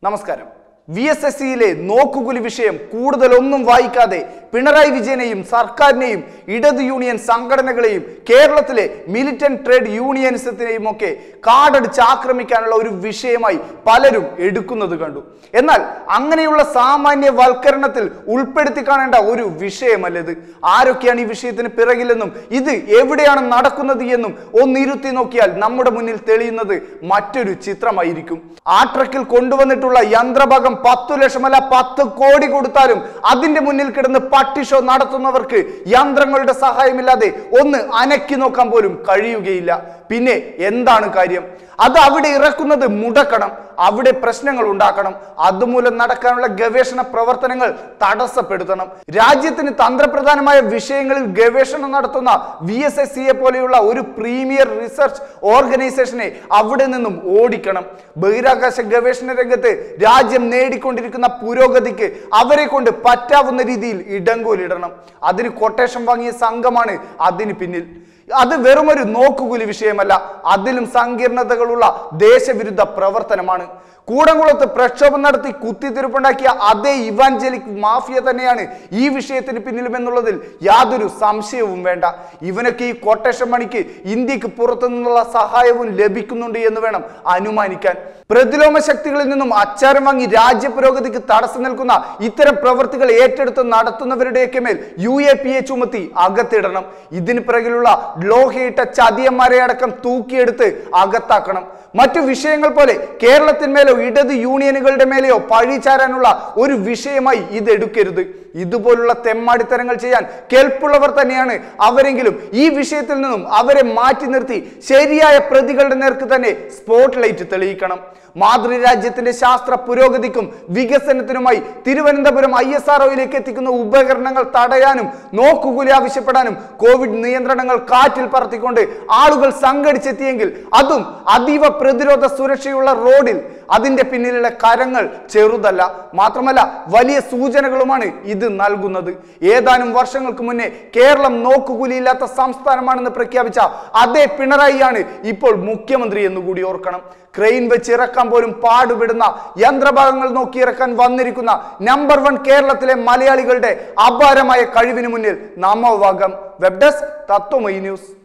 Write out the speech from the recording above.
നമസ്കാരം. VSSCയിലെ നോക്കുകുലി വിഷയം കൂടുതലൊന്നും വായിക്കാതെ പിണറായി വിജയനെയും സർക്കാരിനെയും ഇടത് യൂണിയൻ സംഘടനകളെയും കേരളത്തിലെ മിലിറ്റന്റ് ട്രേഡ് യൂണിയനിസത്തിനെയും ഒക്കെ കാടടിച്ച് ആക്രമിക്കാനുള്ള ഒരു വിഷയമായി പലരും എടുക്കുന്നത് കണ്ടു. എന്നാൽ അങ്ങനെയുള്ള സാമാന്യവൽക്കരണത്തിൽ ഉൾപ്പെടുത്തി കാണേണ്ട ഒരു വിഷയമല്ലത്. ആരൊക്കെയാണ് ഈ വിഷയത്തിന് പിറകിലെന്നും ഇത് എവിടെയാണ് നടക്കുന്നത് എന്നും ഒന്നിരുത്തി നോക്കിയാൽ നമ്മുടെ മുന്നിൽ തെളിയുന്നത് മറ്റൊരു ചിത്രമായിരിക്കും. ആ ട്രക്കിൽ കൊണ്ടുവന്നിട്ടുള്ള യന്ത്രഭാഗം 10 ലക്ഷമല്ല 10 കോടി കൊടുത്താലും അതിന്റെ മുന്നിൽ കിടന്ന് പട്ടി ഷോ നടത്തുന്നവർക്ക് യന്ത്രങ്ങളുടെ സഹായമില്ലാതെ ഒന്ന് അനക്കി നോക്കാൻ പോലും കഴിയുകയില്ല. പിന്നെ എന്താണ് കാര്യം? അത് അവിടെ ഇറക്കുന്നത് മുടക്കണം, അവിടെ പ്രശ്നങ്ങൾ ഉണ്ടാക്കണം, അതുമൂലം നടക്കാനുള്ള ഗവേഷണ പ്രവർത്തനങ്ങൾ തടസ്സപ്പെടുത്തണം. രാജ്യത്തിന് തന്ത്രപ്രധാനമായ വിഷയങ്ങളിൽ ഗവേഷണം നടത്തുന്ന VSSCയെ പോലെയുള്ള ഒരു പ്രീമിയർ റിസർച്ച് ഓർഗനൈസേഷനെ അവിടെ നിന്നും ഓടിക്കണം. ബഹിരാകാശ ഗവേഷണ രംഗത്ത് രാജ്യം നേടിക്കൊണ്ടിരിക്കുന്ന പുരോഗതിക്ക് അവരെ കൊണ്ട് പറ്റാവുന്ന രീതിയിൽ ഇടങ്കോലിടണം. അതിന് കൊട്ടേഷൻ വാങ്ങിയ സംഘമാണ് അതിന് പിന്നിൽ. അത് വെറുമൊരു നോക്കുകൂലി വിഷയമല്ല, അതിലും സങ്കീർണതകളുള്ള ദേശവിരുദ്ധ പ്രവർത്തനമാണ്. കൂടംകുളത്ത് പ്രക്ഷോഭം നടത്തി കുത്തിത്തിരിപ്പുണ്ടാക്കിയ അതേ ഇവാഞ്ചലിക് മാഫിയ തന്നെയാണ് ഈ വിഷയത്തിന് പിന്നിലുമെന്നുള്ളതിൽ യാതൊരു സംശയവും വേണ്ട. ഇവനൊക്കെ ഈ കൊട്ടേഷൻ മണിക്ക് ഇന്ത്യക്ക് പുറത്തു നിന്നുള്ള സഹായവും ലഭിക്കുന്നുണ്ട് എന്ന് വേണം അനുമാനിക്കാൻ. പ്രതിലോമ ശക്തികളിൽ നിന്നും അച്ചാരം വാങ്ങി രാജ്യ പുരോഗതിക്ക് തടസ്സം നിൽക്കുന്ന ഇത്തരം പ്രവൃത്തികൾ ഏറ്റെടുത്ത് നടത്തുന്നവരുടെയൊക്കെ മേൽ UAPA ചുമത്തി അകത്തിടണം. ഇതിന് പിറകിലുള്ള ലോഹയിട്ട ചതിയന്മാരെ അടക്കം തൂക്കിയെടുത്ത് അകത്താക്കണം. മറ്റു വിഷയങ്ങൾ പോലെ കേരളത്തിന്മേലോ ഇടത് യൂണിയനുകളുടെ മേലെയോ പഴിചാരാനുള്ള ഒരു വിഷയമായി ഇത് എടുക്കരുത്. ഇതുപോലുള്ള തെമ്മാടിത്തരങ്ങൾ ചെയ്യാൻ കെൽപ്പുള്ളവർ തന്നെയാണ് അവരെങ്കിലും ഈ വിഷയത്തിൽ നിന്നും അവരെ മാറ്റി നിർത്തി ശരിയായ പ്രതികളുടെ നേർക്ക് തന്നെ സ്പോട്ട് ലൈറ്റ് തെളിയിക്കണം. മാതൃരാജ്യത്തിന്റെ ശാസ്ത്ര പുരോഗതിക്കും വികസനത്തിനുമായി തിരുവനന്തപുരം ISROയിലേക്ക് എത്തിക്കുന്ന ഉപകരണങ്ങൾ തടയാനും നോക്കുകൂലി ആവശ്യപ്പെടാനും കോവിഡ് നിയന്ത്രണങ്ങൾ കാറ്റിൽ പറത്തിക്കൊണ്ട് ആളുകൾ സംഘടിച്ചെത്തിയെങ്കിൽ അതും അതീവ പ്രതിരോധ സുരക്ഷയുള്ള റോഡിൽ അതിന്റെ പിന്നിലുള്ള കരങ്ങൾ ചെറുതല്ല, മാത്രമല്ല വലിയ സൂചനകളുമാണ് ഇത് നൽകുന്നത്. ഏതാനും വർഷങ്ങൾക്ക് മുന്നേ കേരളം നോക്കുകൂലിയില്ലാത്ത സംസ്ഥാനമാണെന്ന് പ്രഖ്യാപിച്ച അതേ പിണറായിയാണ് ഇപ്പോൾ മുഖ്യമന്ത്രി എന്നുകൂടി ഓർക്കണം. ക്രെയിൻ വെച്ച് ഇറക്കാൻ പോലും പാടുപെടുന്ന യന്ത്രഭാഗങ്ങൾ നോക്കിയിറക്കാൻ വന്നിരിക്കുന്ന നമ്പർ 1 കേരളത്തിലെ മലയാളികളുടെ അപാരമായ കഴിവിന് മുന്നിൽ നമോവാകം. Web desk Tathwamayi news.